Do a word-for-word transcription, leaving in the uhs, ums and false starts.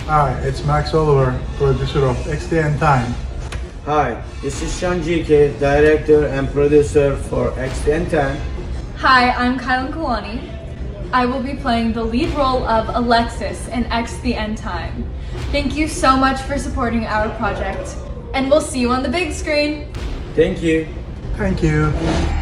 Hi, it's Max Oliver, producer of X D N Time. Hi, this is Sean G K, director and producer for X D N Time. Hi, I'm Kylan Kalani. I will be playing the lead role of Alexis in X the End Time. Thank you so much for supporting our project, and we'll see you on the big screen. Thank you. Thank you.